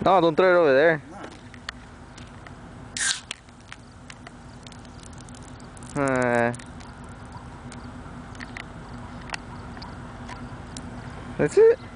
No, don't throw it over there. That's it.